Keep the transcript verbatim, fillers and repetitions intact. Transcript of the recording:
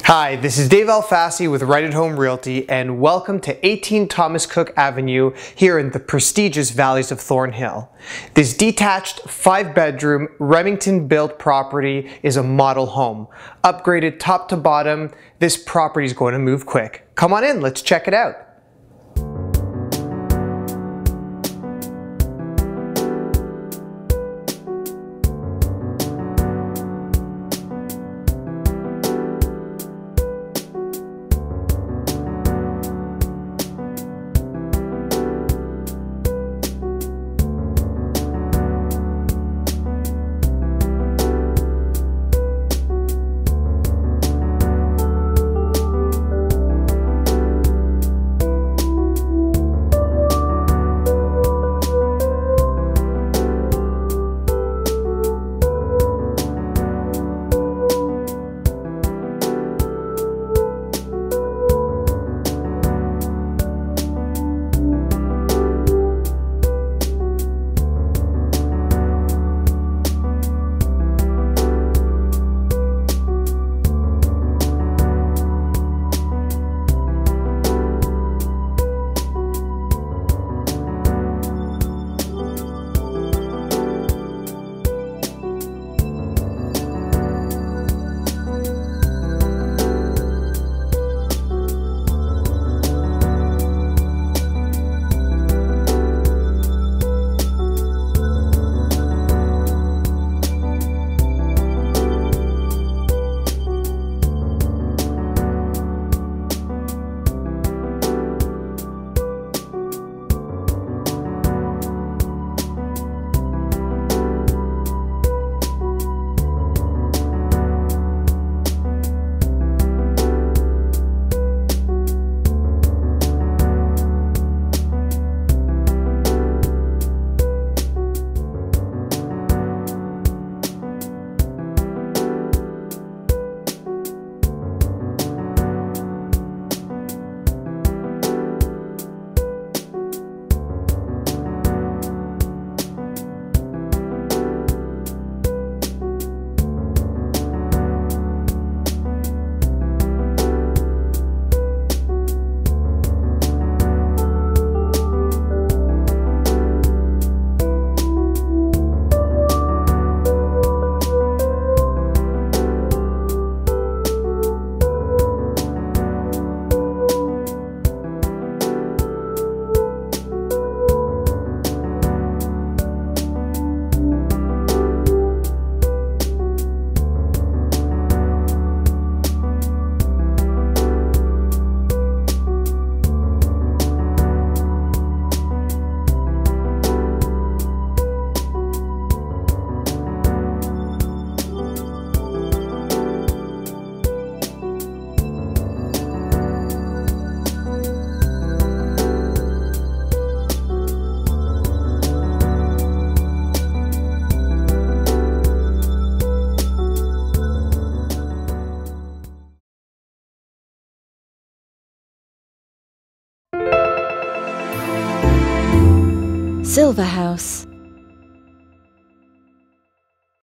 Hi, this is Dave Elfassy with Right at Home Realty, and welcome to eighteen Thomas Cook Avenue here in the prestigious Valleys of Thornhill. This detached five-bedroom Remington-Built property is a model home. Upgraded top to bottom, this property is going to move quick. Come on in, let's check it out. Silver House.